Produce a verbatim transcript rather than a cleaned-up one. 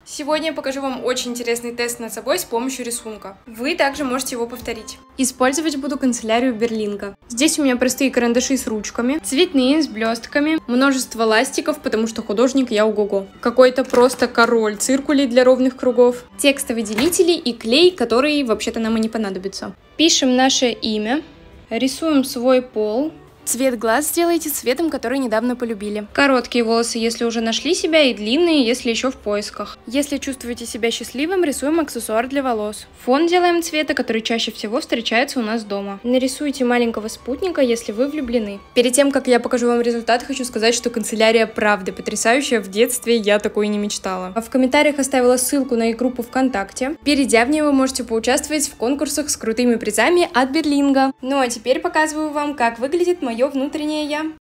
Сегодня я покажу вам очень интересный тест над собой с помощью рисунка. Вы также можете его повторить. Использовать буду канцелярию Берлинга. Здесь у меня простые карандаши с ручками, цветные с блестками, множество ластиков, потому что художник я ого-го. Какой-то просто король циркулей для ровных кругов, текстовые делители и клей, который вообще-то нам и не понадобится. Пишем наше имя, рисуем свой пол. Цвет глаз сделайте цветом, который недавно полюбили. Короткие волосы, если уже нашли себя, и длинные, если еще в поисках. Если чувствуете себя счастливым, рисуем аксессуар для волос. Фон делаем цвета, который чаще всего встречается у нас дома. Нарисуйте маленького спутника, если вы влюблены. Перед тем, как я покажу вам результат, хочу сказать, что канцелярия правда потрясающая. В детстве я такой не мечтала. А в комментариях оставила ссылку на их группу ВКонтакте. Перейдя в нее, вы можете поучаствовать в конкурсах с крутыми призами от Берлинга. Ну а теперь показываю вам, как выглядит мое внутреннее я.